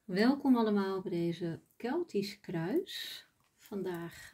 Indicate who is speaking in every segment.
Speaker 1: Welkom allemaal bij deze Keltisch kruis. Vandaag,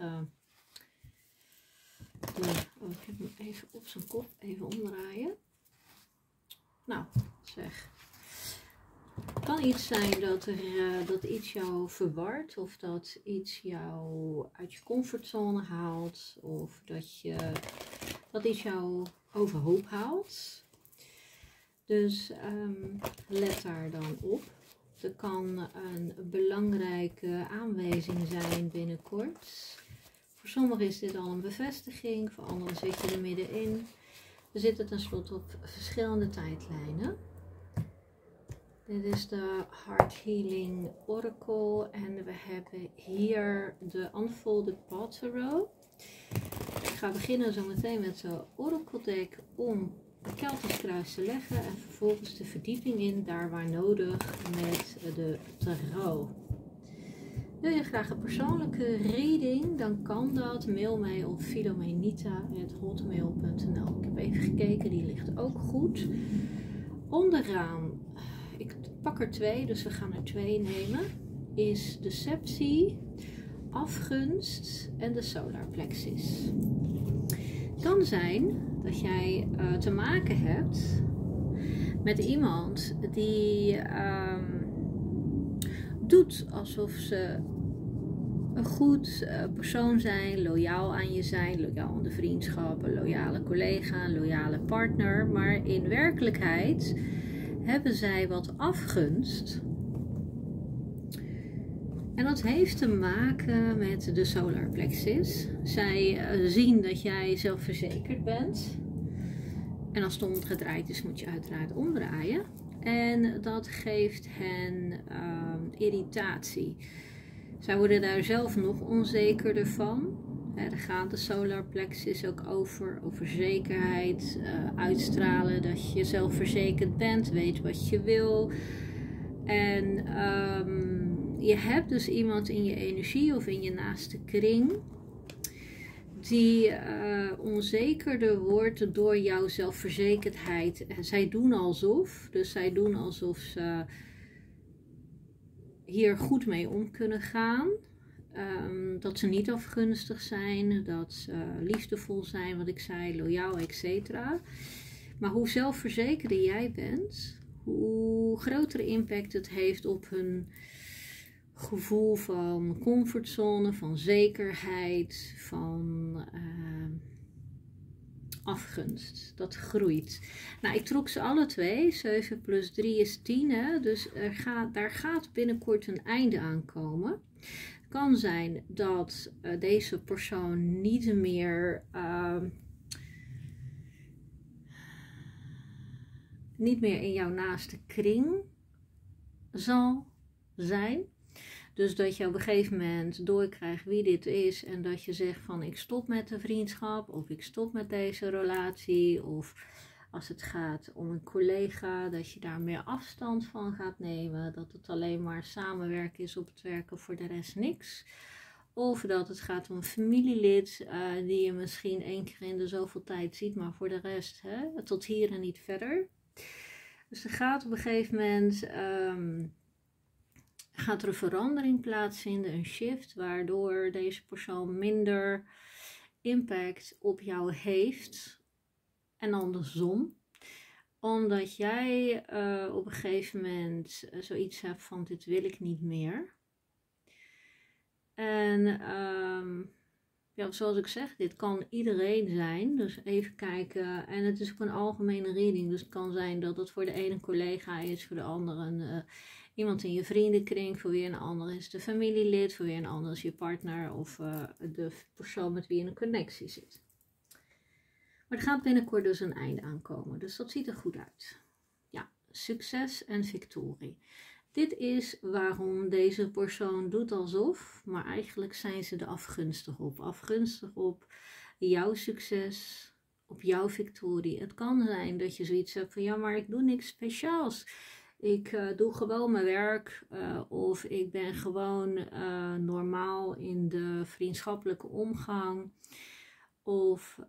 Speaker 1: ik heb hem even op zijn kop, even omdraaien. Nou, zeg. Het kan iets zijn dat iets jou verwart, of dat iets jou uit je comfortzone haalt, of dat iets jou overhoop haalt. Dus let daar dan op. Er kan een belangrijke aanwijzing zijn binnenkort. Voor sommigen is dit al een bevestiging, voor anderen zit je er middenin. We zitten tenslotte op verschillende tijdlijnen. Dit is de Heart Healing Oracle en we hebben hier de Unfolded Path Tarot. Ik ga beginnen zo meteen met de Oracle deck om het Keltisch kruis te leggen en vervolgens de verdieping in, daar waar nodig, met de tarot. Wil je graag een persoonlijke reading, dan kan dat. Mail mij op filomenita@hotmail.nl. Ik heb even gekeken, die ligt ook goed. Onderaan, ik pak er 2, dus we gaan er 2 nemen, is deceptie, afgunst en de solar plexus. Het kan zijn dat jij te maken hebt met iemand die doet alsof ze een goed persoon zijn, loyaal aan je zijn, loyaal aan de vriendschap, een loyale collega, een loyale partner. Maar in werkelijkheid hebben zij wat afgunst. En dat heeft te maken met de solar plexus. Zij zien dat jij zelfverzekerd bent. En als het omgedraaid is, moet je uiteraard omdraaien. En dat geeft hen irritatie. Zij worden daar zelf nog onzekerder van. Daar gaat de solar plexus ook over zekerheid, uitstralen dat je zelfverzekerd bent, weet wat je wil. En je hebt dus iemand in je energie of in je naaste kring die onzekerder wordt door jouw zelfverzekerdheid. Zij doen alsof ze hier goed mee om kunnen gaan. Dat ze niet afgunstig zijn, dat ze liefdevol zijn, wat ik zei, loyaal, etc. Maar hoe zelfverzekerder jij bent, hoe grotere impact het heeft op hun gevoel van comfortzone, van zekerheid, van afgunst. Dat groeit. Nou, ik trok ze alle 2. 7 plus 3 is 10. Hè? Dus daar gaat binnenkort een einde aan komen. Het kan zijn dat deze persoon niet meer in jouw naaste kring zal zijn. Dus dat je op een gegeven moment doorkrijgt wie dit is en dat je zegt van ik stop met de vriendschap of ik stop met deze relatie. Of als het gaat om een collega, dat je daar meer afstand van gaat nemen. Dat het alleen maar samenwerken is op het werken, voor de rest niks. Of dat het gaat om een familielid die je misschien 1 keer in de zoveel tijd ziet, maar voor de rest tot hier en niet verder. Dus er gaat op een gegeven moment gaat er een verandering plaatsvinden, een shift, waardoor deze persoon minder impact op jou heeft en andersom. Omdat jij op een gegeven moment zoiets hebt van dit wil ik niet meer. En ja, zoals ik zeg, dit kan iedereen zijn. Dus even kijken. En het is ook een algemene reading. Dus het kan zijn dat het voor de ene collega is, voor de andere iemand in je vriendenkring, voor wie een ander is de familielid, voor wie een ander is je partner of de persoon met wie je in een connectie zit. Maar er gaat binnenkort dus een einde aankomen. Dus dat ziet er goed uit. Ja, succes en victorie. Dit is waarom deze persoon doet alsof, maar eigenlijk zijn ze er afgunstig op. Afgunstig op jouw succes, op jouw victorie. Het kan zijn dat je zoiets hebt van ja, maar ik doe niks speciaals. Ik doe gewoon mijn werk of ik ben gewoon normaal in de vriendschappelijke omgang. Of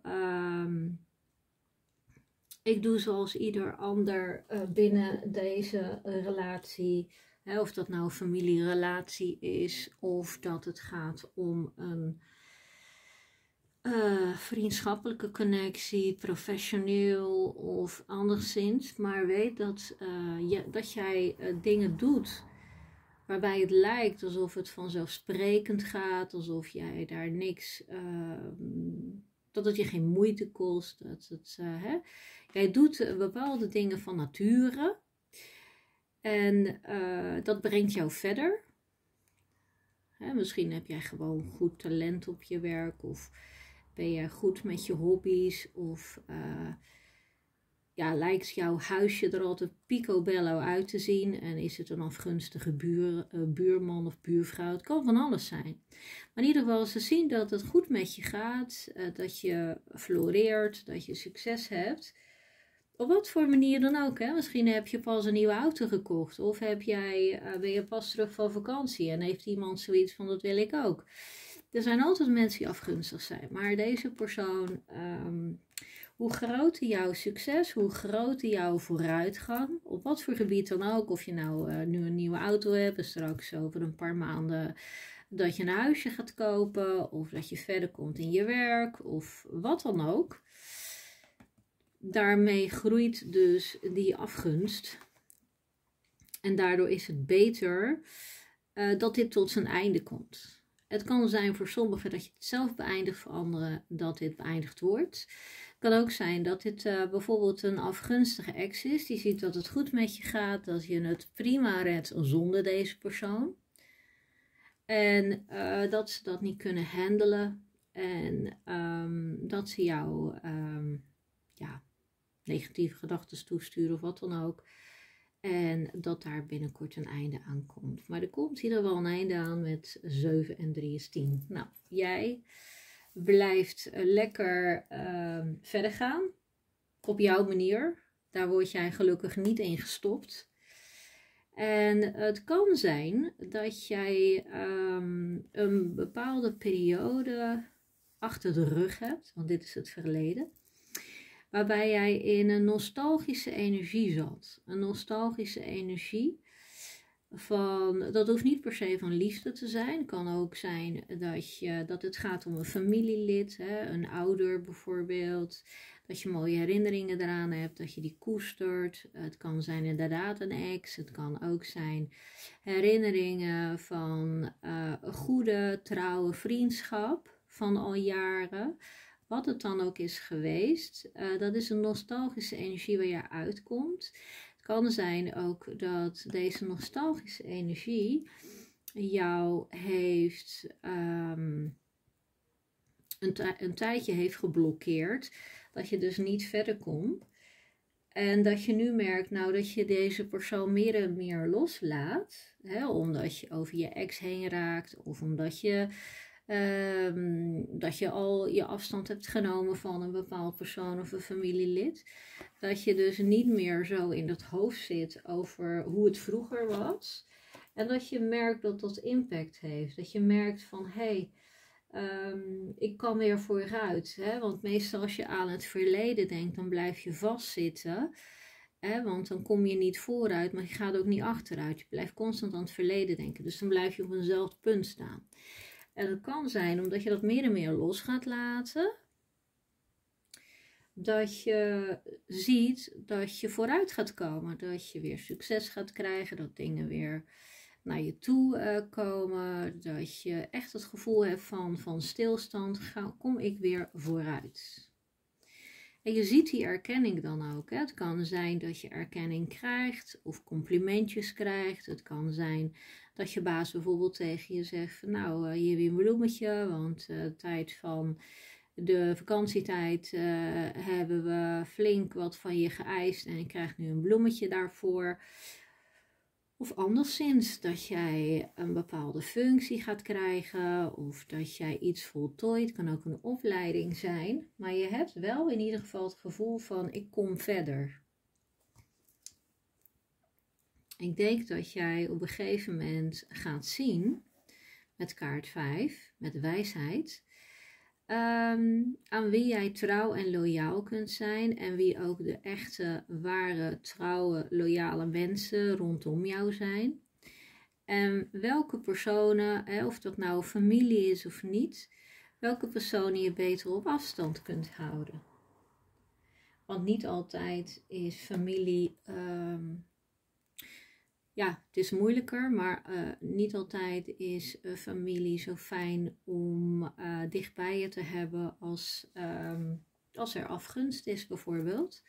Speaker 1: ik doe zoals ieder ander binnen deze relatie. Of dat nou een familierelatie is, of dat het gaat om een vriendschappelijke connectie, professioneel of anderszins. Maar weet dat jij dingen doet waarbij het lijkt alsof het vanzelfsprekend gaat, alsof jij daar niks, dat het je geen moeite kost. Jij doet bepaalde dingen van nature en dat brengt jou verder. Misschien heb jij gewoon goed talent op je werk, of ben je goed met je hobby's, of lijkt jouw huisje er altijd picobello uit te zien en is het een afgunstige buurman of buurvrouw. Het kan van alles zijn. Maar in ieder geval, ze zien dat het goed met je gaat, dat je floreert, dat je succes hebt. Op wat voor manier dan ook. Misschien heb je pas een nieuwe auto gekocht, of ben je pas terug van vakantie en heeft iemand zoiets van dat wil ik ook. Er zijn altijd mensen die afgunstig zijn, maar deze persoon, hoe groter jouw succes, hoe groter jouw vooruitgang, op wat voor gebied dan ook, of je nou nu een nieuwe auto hebt en straks over een paar maanden dat je een huisje gaat kopen, of dat je verder komt in je werk, of wat dan ook. Daarmee groeit dus die afgunst. En daardoor is het beter dat dit tot zijn einde komt. Het kan zijn voor sommigen dat je het zelf beëindigt, voor anderen dat dit beëindigd wordt. Het kan ook zijn dat dit bijvoorbeeld een afgunstige ex is. Die ziet dat het goed met je gaat, dat je het prima redt zonder deze persoon. En dat ze dat niet kunnen handelen. En dat ze jou negatieve gedachten toesturen of wat dan ook. En dat daar binnenkort een einde aan komt. Maar er komt hier wel een einde aan met 7 en 3 is 10. Nou, jij blijft lekker verder gaan. Op jouw manier. Daar word jij gelukkig niet in gestopt. En het kan zijn dat jij een bepaalde periode achter de rug hebt. Want dit is het verleden. Waarbij jij in een nostalgische energie zat. Een nostalgische energie dat hoeft niet per se van liefde te zijn. Het kan ook zijn dat het gaat om een familielid, een ouder bijvoorbeeld. Dat je mooie herinneringen eraan hebt, dat je die koestert. Het kan zijn inderdaad een ex. Het kan ook zijn herinneringen van een goede, trouwe vriendschap van al jaren. Wat het dan ook is geweest, dat is een nostalgische energie waar je uitkomt. Het kan zijn ook dat deze nostalgische energie jou heeft een tijdje heeft geblokkeerd. Dat je dus niet verder komt. En dat je nu merkt dat je deze persoon meer en meer loslaat. Omdat je over je ex heen raakt. Of omdat je al je afstand hebt genomen van een bepaald persoon of een familielid. Dat je dus niet meer zo in dat hoofd zit over hoe het vroeger was. En dat je merkt dat dat impact heeft. Dat je merkt van, ik kan weer vooruit. Want meestal als je aan het verleden denkt, dan blijf je vastzitten. Want dan kom je niet vooruit, maar je gaat ook niet achteruit. Je blijft constant aan het verleden denken. Dus dan blijf je op eenzelfde punt staan. En het kan zijn, omdat je dat meer en meer los gaat laten, dat je ziet dat je vooruit gaat komen. Dat je weer succes gaat krijgen, dat dingen weer naar je toe komen. Dat je echt het gevoel hebt van stilstand, kom ik weer vooruit. En je ziet die erkenning dan ook. Het kan zijn dat je erkenning krijgt of complimentjes krijgt. Het kan zijn dat je baas bijvoorbeeld tegen je zegt van, nou, hier weer een bloemetje, want tijd van de vakantietijd hebben we flink wat van je geëist en je krijgt nu een bloemetje daarvoor. Of anderszins dat jij een bepaalde functie gaat krijgen of dat jij iets voltooit. Het kan ook een opleiding zijn, maar je hebt wel in ieder geval het gevoel van, ik kom verder. Ik denk dat jij op een gegeven moment gaat zien, met kaart 5, met wijsheid, aan wie jij trouw en loyaal kunt zijn en wie ook de echte, ware, trouwe, loyale mensen rondom jou zijn. En welke personen, of dat nou familie is of niet, welke personen je beter op afstand kunt houden. Want niet altijd is familie, het is moeilijker, maar niet altijd is familie zo fijn om dichtbij je te hebben als er afgunst is bijvoorbeeld.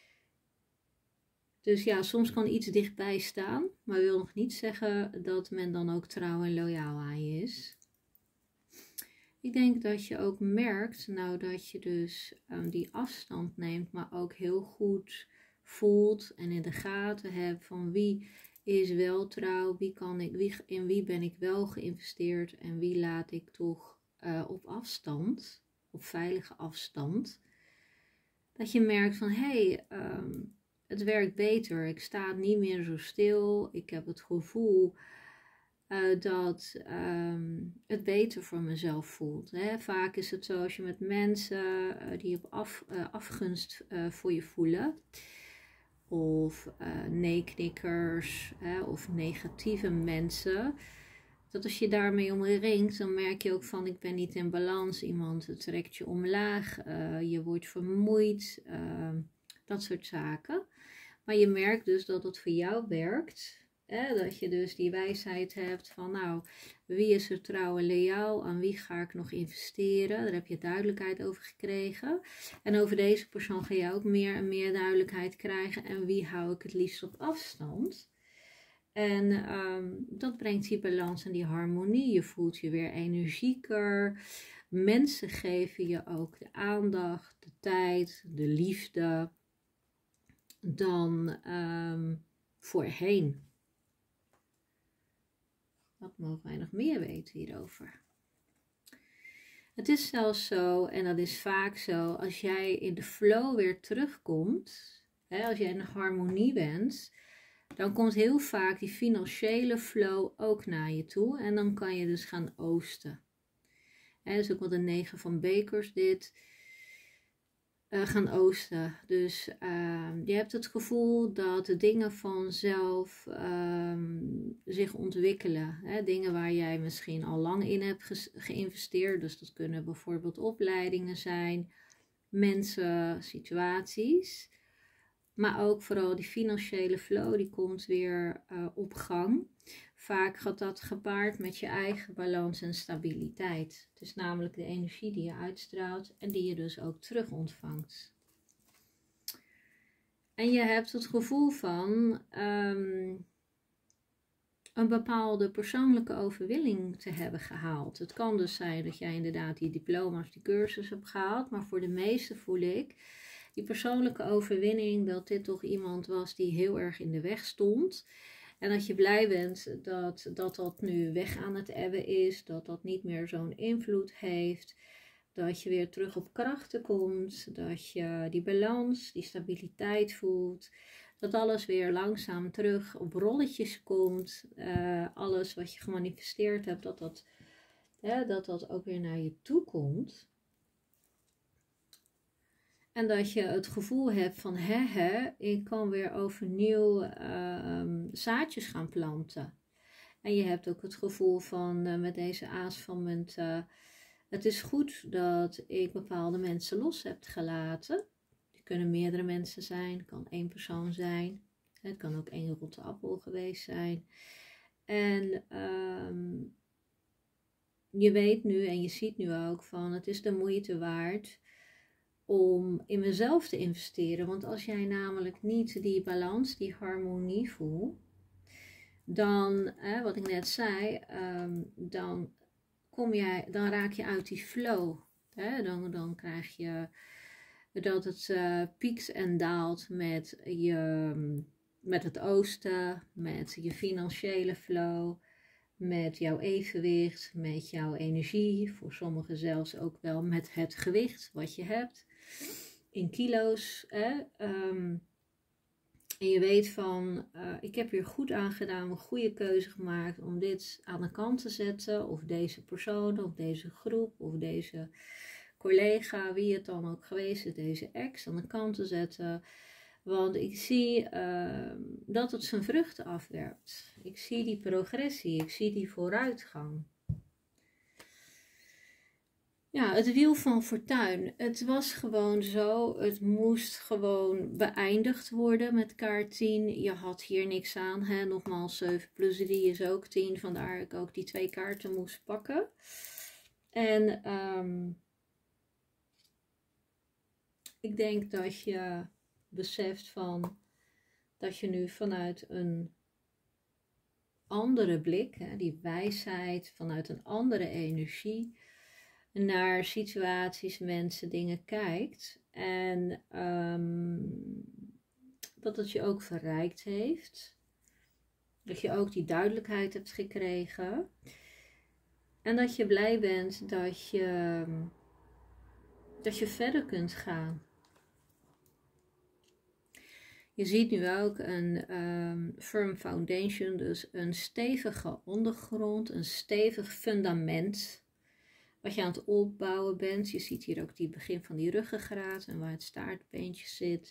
Speaker 1: Dus ja, soms kan iets dichtbij staan, maar wil nog niet zeggen dat men dan ook trouw en loyaal aan je is. Ik denk dat je ook merkt, nou dat je dus die afstand neemt, maar ook heel goed voelt en in de gaten hebt van wie is wel trouw, in wie ben ik wel geïnvesteerd en wie laat ik toch op afstand, op veilige afstand. Dat je merkt van het werkt beter, ik sta niet meer zo stil, ik heb het gevoel dat het beter voor mezelf voelt. Hè. Vaak is het zo als je met mensen die op afgunst voor je voelen, of nee-knikkers of negatieve mensen, dat als je daarmee omringt, dan merk je ook van ik ben niet in balans, iemand trekt je omlaag, je wordt vermoeid, dat soort zaken. Maar je merkt dus dat het voor jou werkt. Dat je dus die wijsheid hebt van nou, wie is er trouw en loyaal, aan wie ga ik nog investeren, daar heb je duidelijkheid over gekregen. En over deze persoon ga je ook meer en meer duidelijkheid krijgen en wie hou ik het liefst op afstand. En dat brengt die balans en die harmonie, je voelt je weer energieker, mensen geven je ook de aandacht, de tijd, de liefde dan voorheen. Wat mogen wij nog meer weten hierover? Het is zelfs zo, en dat is vaak zo, als jij in de flow weer terugkomt, als jij in harmonie bent, dan komt heel vaak die financiële flow ook naar je toe. En dan kan je dus gaan oosten. Dat is ook wat de 9 van bekers dit. Gaan oosten. Dus je hebt het gevoel dat de dingen vanzelf zich ontwikkelen. Dingen waar jij misschien al lang in hebt geïnvesteerd. Dus dat kunnen bijvoorbeeld opleidingen zijn, mensen, situaties. Maar ook vooral die financiële flow, die komt weer op gang. Vaak gaat dat gepaard met je eigen balans en stabiliteit. Het is namelijk de energie die je uitstraalt en die je dus ook terug ontvangt. En je hebt het gevoel van een bepaalde persoonlijke overwinning te hebben gehaald. Het kan dus zijn dat jij inderdaad die diploma's, die cursus hebt gehaald. Maar voor de meesten voel ik die persoonlijke overwinning dat dit toch iemand was die heel erg in de weg stond. En dat je blij bent dat nu weg aan het ebben is. Dat dat niet meer zo'n invloed heeft. Dat je weer terug op krachten komt. Dat je die balans, die stabiliteit voelt. Dat alles weer langzaam terug op rolletjes komt. Alles wat je gemanifesteerd hebt, dat ook weer naar je toe komt. En dat je het gevoel hebt van, ik kan weer overnieuw zaadjes gaan planten. En je hebt ook het gevoel van, met deze aas van munten, het is goed dat ik bepaalde mensen los heb gelaten. Het kunnen meerdere mensen zijn, het kan 1 persoon zijn. Het kan ook 1 rotte appel geweest zijn. En je weet nu en je ziet nu ook van, het is de moeite waard om in mezelf te investeren. Want als jij namelijk niet die balans, die harmonie voelt, dan, wat ik net zei, dan raak je uit die flow. Dan krijg je dat het piekt en daalt met het oosten, met je financiële flow, met jouw evenwicht, met jouw energie. Voor sommigen zelfs ook wel met het gewicht wat je hebt. In kilo's. En je weet van, ik heb hier goed aan gedaan, een goede keuze gemaakt om dit aan de kant te zetten. Of deze persoon, of deze groep, of deze collega, wie het dan ook geweest is, deze ex aan de kant te zetten. Want ik zie dat het zijn vruchten afwerpt. Ik zie die progressie, ik zie die vooruitgang. Ja, het wiel van fortuin. Het was gewoon zo. Het moest gewoon beëindigd worden met kaart 10. Je had hier niks aan. Hè? Nogmaals, 7 plus 3 is ook 10. Vandaar ik ook die 2 kaarten moest pakken. En ik denk dat je beseft dat je nu vanuit een andere blik, hè, die wijsheid, vanuit een andere energie, naar situaties, mensen, dingen kijkt. En dat het je ook verrijkt heeft. Dat je ook die duidelijkheid hebt gekregen. En dat je blij bent dat je verder kunt gaan. Je ziet nu ook een firm foundation, dus een stevige ondergrond, een stevig fundament. Wat je aan het opbouwen bent. Je ziet hier ook die begin van die ruggengraat en waar het staartbeentje zit.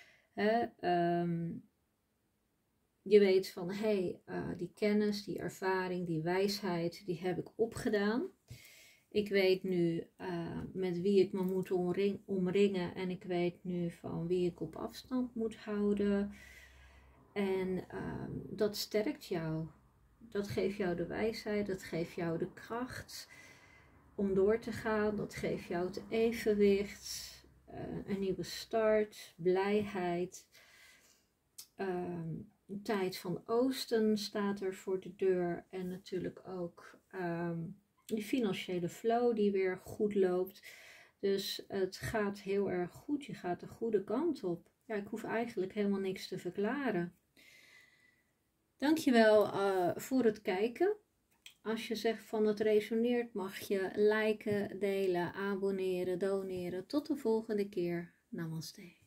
Speaker 1: Je weet van, die kennis, die ervaring, die wijsheid, die heb ik opgedaan. Ik weet nu met wie ik me moet omringen en ik weet nu van wie ik op afstand moet houden. En dat sterkt jou. Dat geeft jou de wijsheid, dat geeft jou de kracht om door te gaan. Dat geeft jou het evenwicht, een nieuwe start, blijheid. Een tijd van oosten staat er voor de deur en natuurlijk ook die financiële flow die weer goed loopt. Dus het gaat heel erg goed, je gaat de goede kant op. Ja, ik hoef eigenlijk helemaal niks te verklaren. Dankjewel voor het kijken. Als je zegt van het resoneert, mag je liken, delen, abonneren, doneren. Tot de volgende keer. Namaste.